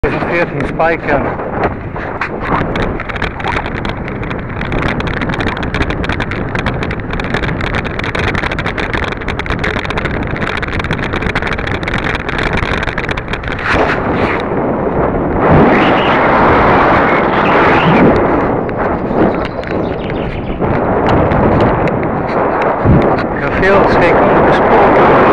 14 spijken. Veel schrik onder de spoor.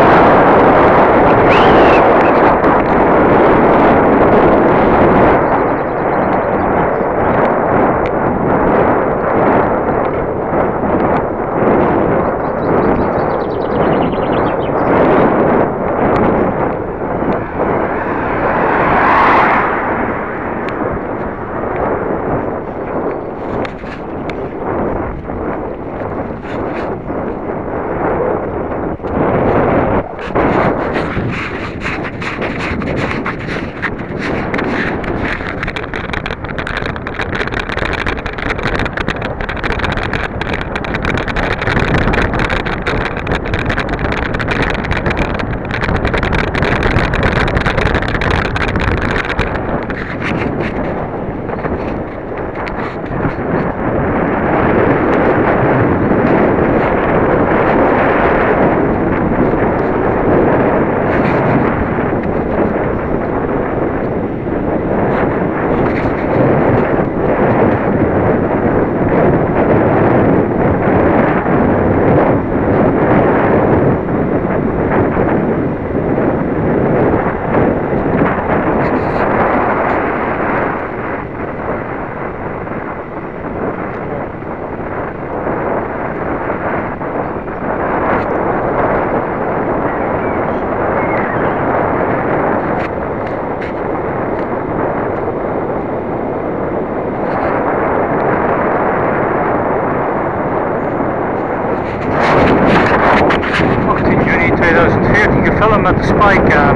Juni 2014 gefilmd met de spycam.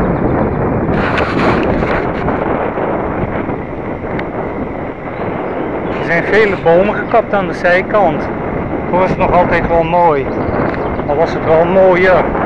Er zijn vele bomen gekapt aan de zijkant. Toen was het nog altijd wel mooi. Dan was het wel mooier.